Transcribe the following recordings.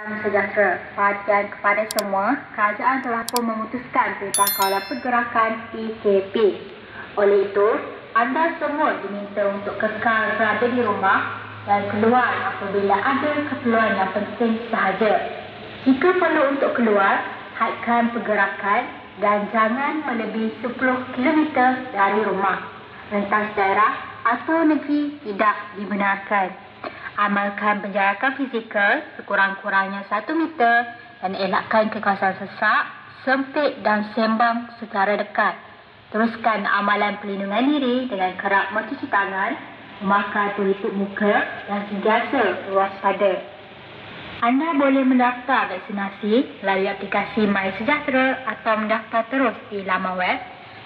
Sejahtera. Perhatian kepada semua, kerajaan telah pun memutuskan Perintah Kawalan Pergerakan PKP. Oleh itu, anda semua diminta untuk kekal berada di rumah dan keluar apabila ada keperluan yang penting sahaja. Jika perlu untuk keluar, hadkan pergerakan dan jangan melebihi 10 km dari rumah. Rentas daerah atau negeri tidak dibenarkan. Amalkan penjarakan fizikal sekurang-kurangnya 1 meter dan elakkan ke kawasan sesak, sempit dan sembang secara dekat. Teruskan amalan pelindungan diri dengan kerap mencuci tangan, memakai pelitup muka dan sentiasa waspada. Anda boleh mendaftar vaksinasi melalui aplikasi MySejahtera atau mendaftar terus di laman web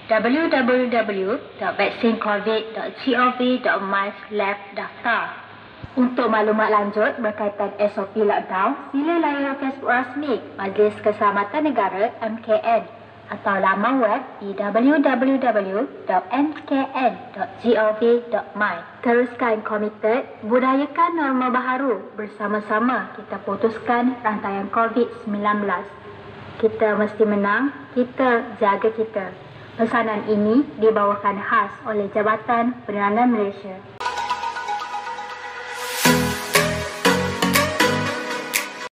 www.vaksincovid.gov.my/daftar. Untuk maklumat lanjut berkaitan SOP lockdown, sila layari Facebook rasmi Majlis Keselamatan Negara MKN atau laman web di www.mkn.gov.my. Teruskan komited, budayakan norma baharu. Bersama-sama kita putuskan rantaian COVID-19. Kita mesti menang, kita jaga kita. Pesanan ini dibawakan khas oleh Jabatan Penerangan Malaysia.